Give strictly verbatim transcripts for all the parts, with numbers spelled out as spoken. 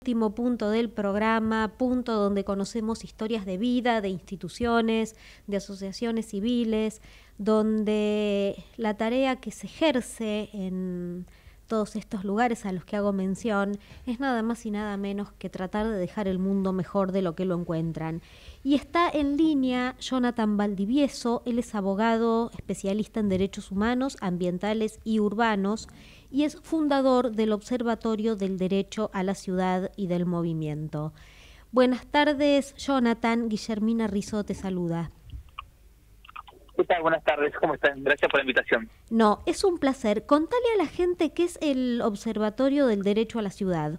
último punto del programa, punto donde conocemos historias de vida, de instituciones, de asociaciones civiles, donde la tarea que se ejerce en todos estos lugares a los que hago mención es nada más y nada menos que tratar de dejar el mundo mejor de lo que lo encuentran. Y está en línea Jonathan Valdivieso. Él es abogado especialista en derechos humanos, ambientales y urbanos, y es fundador del Observatorio del Derecho a la Ciudad y del Movimiento. Buenas tardes, Jonathan. Guillermina Rizzo te saluda. ¿Qué tal? Buenas tardes, ¿cómo están? Gracias por la invitación. No, es un placer. Contale a la gente qué es el Observatorio del Derecho a la Ciudad.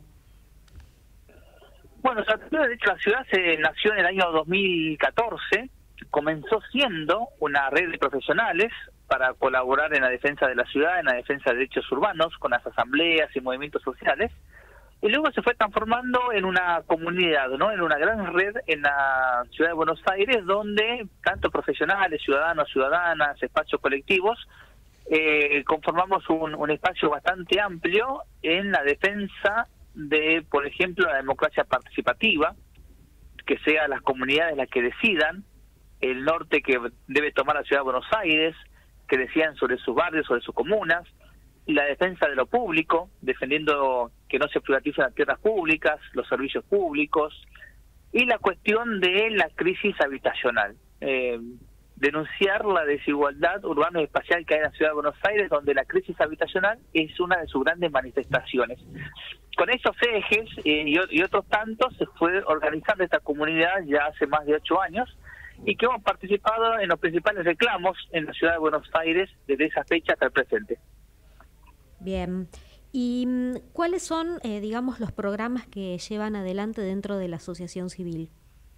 Bueno, el Observatorio del Derecho a la Ciudad se nació en el año dos mil catorce, comenzó siendo una red de profesionales para colaborar en la defensa de la ciudad, en la defensa de derechos urbanos, con las asambleas y movimientos sociales, y luego se fue transformando en una comunidad, ¿no? En una gran red en la ciudad de Buenos Aires, donde tanto profesionales, ciudadanos, ciudadanas, espacios colectivos, eh, conformamos un, un espacio bastante amplio en la defensa de, por ejemplo, la democracia participativa, que sean las comunidades las que decidan, el norte que debe tomar la ciudad de Buenos Aires, que decidan sobre sus barrios, sobre sus comunas, y la defensa de lo público, defendiendo que no se privaticen las tierras públicas, los servicios públicos, y la cuestión de la crisis habitacional. Eh, denunciar la desigualdad urbano y espacial que hay en la ciudad de Buenos Aires, donde la crisis habitacional es una de sus grandes manifestaciones. Con esos ejes eh, y, y otros tantos se fue organizando esta comunidad ya hace más de ocho años, y que hemos participado en los principales reclamos en la ciudad de Buenos Aires desde esa fecha hasta el presente. Bien. ¿Y cuáles son, eh, digamos, los programas que llevan adelante dentro de la asociación civil?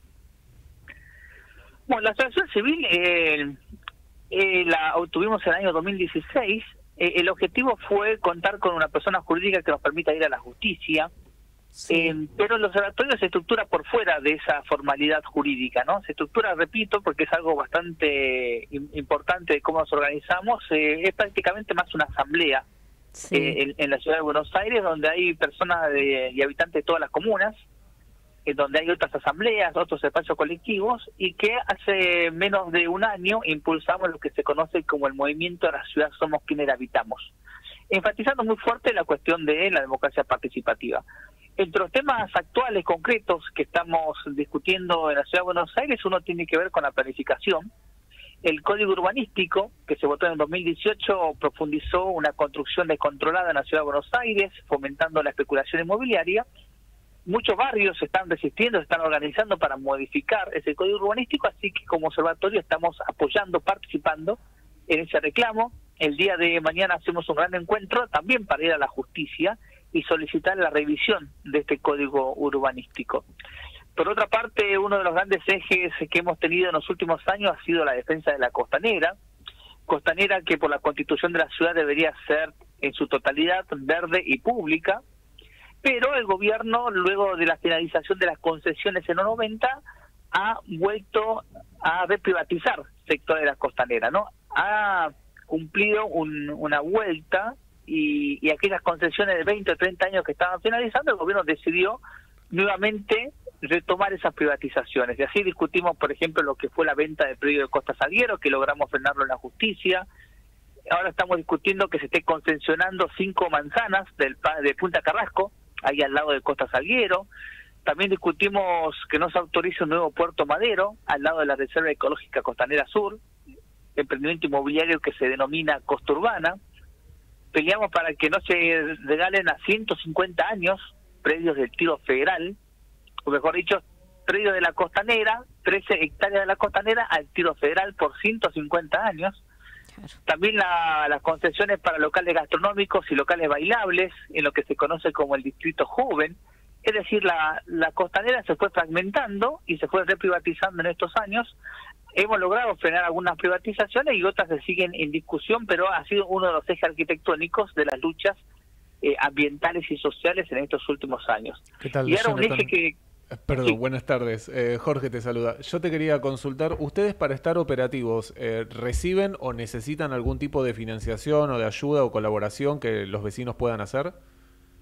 Bueno, la asociación civil eh, eh, la obtuvimos en el año dos mil dieciséis. Eh, el objetivo fue contar con una persona jurídica que nos permita ir a la justicia. Sí. Eh, pero el observatorio se estructura por fuera de esa formalidad jurídica, ¿no? Se estructura, repito, porque es algo bastante importante de cómo nos organizamos, eh, es prácticamente más una asamblea. Sí. eh, en, en la ciudad de Buenos Aires, donde hay personas de, y habitantes de todas las comunas, en donde hay otras asambleas, otros espacios colectivos, y que hace menos de un año impulsamos lo que se conoce como el movimiento de la ciudad Somos Quienes la Habitamos, enfatizando muy fuerte la cuestión de la democracia participativa. Entre los temas actuales, concretos, que estamos discutiendo en la ciudad de Buenos Aires, uno tiene que ver con la planificación. El Código Urbanístico, que se votó en el dos mil dieciocho, profundizó una construcción descontrolada en la ciudad de Buenos Aires, fomentando la especulación inmobiliaria. Muchos barrios se están resistiendo, se están organizando para modificar ese Código Urbanístico, así que como observatorio estamos apoyando, participando en ese reclamo. El día de mañana hacemos un gran encuentro también para ir a la justicia y solicitar la revisión de este Código Urbanístico. Por otra parte, uno de los grandes ejes que hemos tenido en los últimos años ha sido la defensa de la costanera, costanera que por la constitución de la ciudad debería ser en su totalidad verde y pública, pero el gobierno, luego de la finalización de las concesiones en los noventa, ha vuelto a reprivatizar sectores de la costanera, ¿no? Ha cumplido un, una vuelta y, y aquellas concesiones de veinte o treinta años que estaban finalizando, el gobierno decidió nuevamente retomar esas privatizaciones. Y así discutimos, por ejemplo, lo que fue la venta del predio de Costa Salguero, que logramos frenarlo en la justicia. Ahora estamos discutiendo que se esté concesionando cinco manzanas del de Punta Carrasco, ahí al lado de Costa Salguero. También discutimos que no se autorice un nuevo Puerto Madero, al lado de la Reserva Ecológica Costanera Sur, emprendimiento inmobiliario que se denomina Costa Urbana. Peleamos para que no se regalen a ciento cincuenta años predios del Tiro Federal, o mejor dicho, predio de la Costanera, trece hectáreas de la Costanera al Tiro Federal por ciento cincuenta años. Claro. También la, las concesiones para locales gastronómicos y locales bailables, en lo que se conoce como el Distrito Joven. Es decir, la, la Costanera se fue fragmentando y se fue reprivatizando en estos años. Hemos logrado frenar algunas privatizaciones y otras se siguen en discusión, pero ha sido uno de los ejes arquitectónicos de las luchas eh, ambientales y sociales en estos últimos años. ¿Qué tal, y ahora un eje que... Perdón, sí. Buenas tardes. Eh, Jorge te saluda. Yo te quería consultar, ¿ustedes para estar operativos eh, reciben o necesitan algún tipo de financiación o de ayuda o colaboración que los vecinos puedan hacer?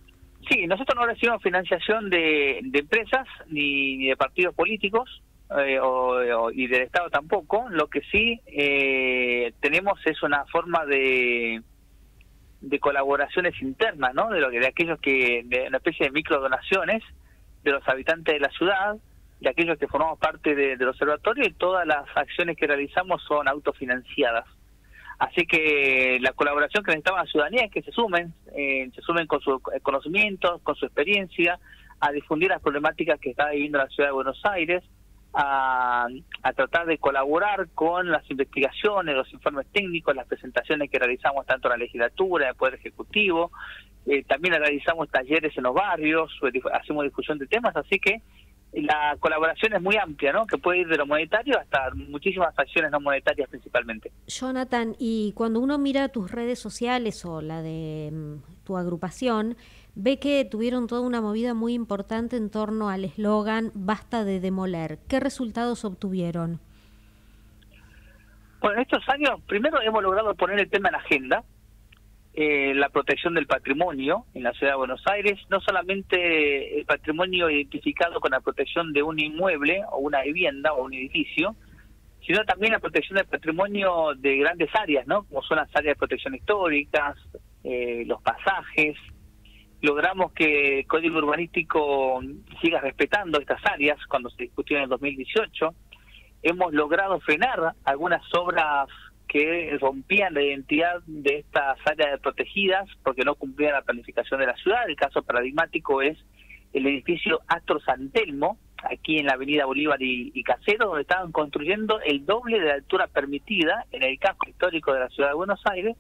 Sí, nosotros no recibimos financiación de, de empresas ni, ni de partidos políticos eh, o, o, y del Estado tampoco. Lo que sí eh, tenemos es una forma de de colaboraciones internas, ¿no? De lo que de aquellos que de una especie de microdonaciones de los habitantes de la ciudad, de aquellos que formamos parte de, del observatorio, y todas las acciones que realizamos son autofinanciadas. Así que la colaboración que necesitaba la ciudadanía es que se sumen, eh, se sumen con sus conocimientos, con su experiencia, a difundir las problemáticas que está viviendo la ciudad de Buenos Aires, a, a tratar de colaborar con las investigaciones, los informes técnicos, las presentaciones que realizamos tanto en la legislatura, en el Poder Ejecutivo. Eh, también realizamos talleres en los barrios, hacemos difusión de temas, así que la colaboración es muy amplia, ¿no? Que puede ir de lo monetario hasta muchísimas acciones no monetarias principalmente. Jonathan, y cuando uno mira tus redes sociales o la de um, tu agrupación, ve que tuvieron toda una movida muy importante en torno al eslogan "Basta de demoler". ¿Qué resultados obtuvieron? Bueno, en estos años, primero hemos logrado poner el tema en la agenda, eh, la protección del patrimonio en la ciudad de Buenos Aires, no solamente el patrimonio identificado con la protección de un inmueble o una vivienda o un edificio, sino también la protección del patrimonio de grandes áreas, ¿no? Como son las áreas de protección históricas, eh, los pasajes. Logramos que el Código Urbanístico siga respetando estas áreas cuando se discutió en el dos mil dieciocho. Hemos logrado frenar algunas obras que rompían la identidad de estas áreas protegidas porque no cumplían la planificación de la ciudad. El caso paradigmático es el edificio Astro San Telmo, aquí en la avenida Bolívar y, y Caseros, donde estaban construyendo el doble de la altura permitida en el casco histórico de la ciudad de Buenos Aires.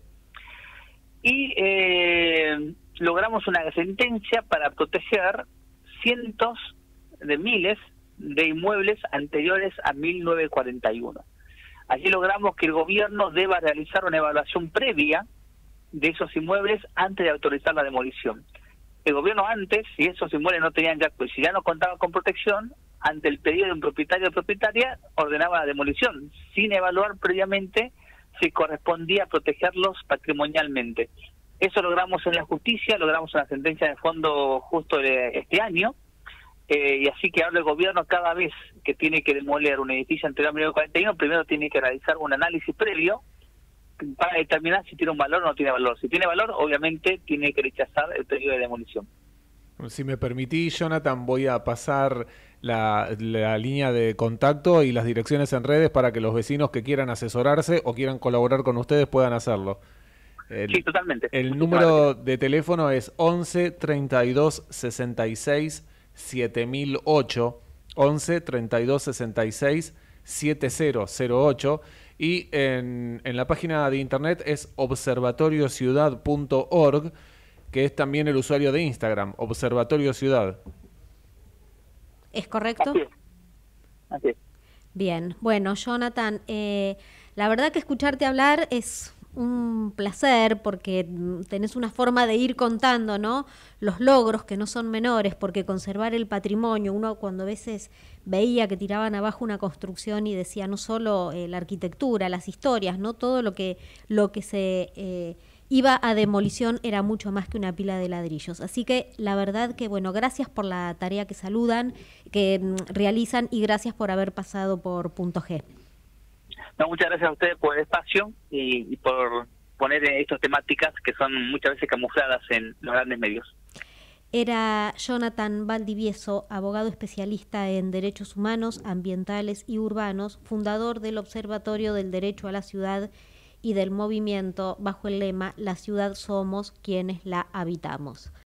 Y eh, logramos una sentencia para proteger cientos de miles de inmuebles anteriores a mil novecientos cuarenta y uno. Allí logramos que el gobierno deba realizar una evaluación previa de esos inmuebles antes de autorizar la demolición. El gobierno antes, si esos inmuebles no tenían ya, pues si ya no contaban con protección, ante el pedido de un propietario o propietaria, ordenaba la demolición, sin evaluar previamente si correspondía protegerlos patrimonialmente. Eso logramos en la justicia, logramos una sentencia de fondo justo de este año, eh, y así que ahora el gobierno cada vez que tiene que demoler un edificio anterior a mil novecientos cuarenta y uno, primero tiene que realizar un análisis previo para determinar si tiene un valor o no tiene valor. Si tiene valor, obviamente tiene que rechazar el pedido de demolición. Si me permitís, Jonathan, voy a pasar la, la línea de contacto y las direcciones en redes para que los vecinos que quieran asesorarse o quieran colaborar con ustedes puedan hacerlo. El, sí, totalmente. El número de teléfono es once, treinta y dos, sesenta y seis, siete mil ocho, once, treinta y dos, sesenta y seis, siete cero cero ocho, y en, en la página de internet es observatorio ciudad punto org, que es también el usuario de Instagram, Observatorio Ciudad. ¿Es correcto? Así es. Así es. Bien, bueno, Jonathan, eh, la verdad que escucharte hablar es un placer porque tenés una forma de ir contando, ¿no?, los logros que no son menores, porque conservar el patrimonio, uno cuando a veces veía que tiraban abajo una construcción y decía no solo eh, la arquitectura, las historias, no todo lo que, lo que se eh, iba a demolición era mucho más que una pila de ladrillos. Así que la verdad que, bueno, gracias por la tarea que saludan, que mm, realizan, y gracias por haber pasado por Punto G. No, muchas gracias a ustedes por el espacio y, y por poner estas temáticas que son muchas veces camufladas en los grandes medios. Era Jonathan Valdivieso, abogado especialista en derechos humanos, ambientales y urbanos, fundador del Observatorio del Derecho a la Ciudad y del movimiento bajo el lema "La ciudad somos quienes la habitamos".